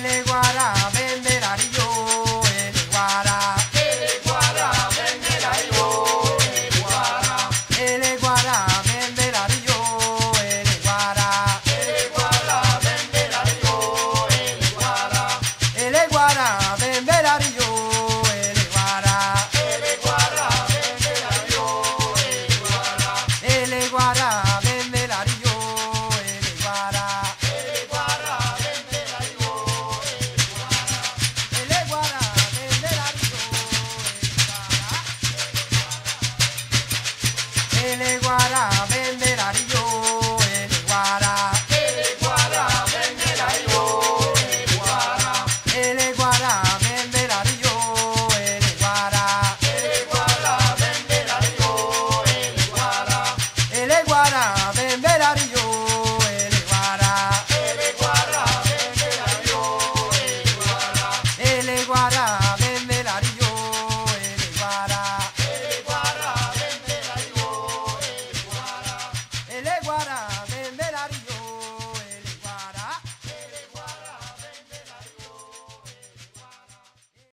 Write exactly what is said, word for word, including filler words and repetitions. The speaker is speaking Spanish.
ele guara venderario, ele guara, ele guara venderario, ele guara, ele guara venderario, ele guara, ele guara venderario, ele guara, ele guara venderario, ele guara, ele guara venderario, ele guara, ele guara venderario, ele guara, ele guara venderario, ele ele guara. guara venderario, ele guara, ele guara